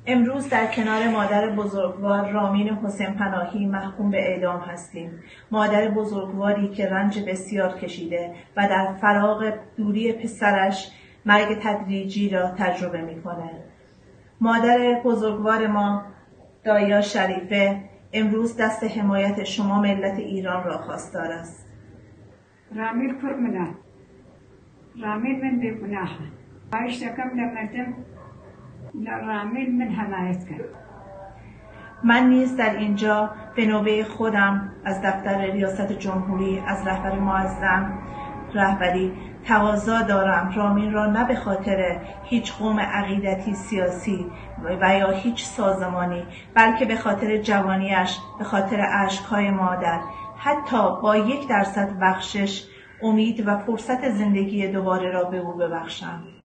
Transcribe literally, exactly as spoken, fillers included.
امروز در کنار مادر بزرگوار رامین حسین پناهی محکوم به اعدام هستیم. مادر بزرگواری که رنج بسیار کشیده و در فراق دوری پسرش مرگ تدریجی را تجربه می‌کند. مادر بزرگوار ما دایا شریفه امروز دست حمایت شما ملت ایران را خواستار است. رامین کرمنا رامین من بیگناه اشتكم لمردم رامین من حمایت کرد. من نیز در اینجا به نوبه خودم از دفتر ریاست جمهوری از رهبر معظم رهبری تقاضا دارم رامین را نه به خاطر هیچ قوم عقیدتی سیاسی و یا هیچ سازمانی، بلکه به خاطر جوانیش، به خاطر اشک‌های مادر، حتی با یک درصد بخشش، امید و فرصت زندگی دوباره را به او ببخشم.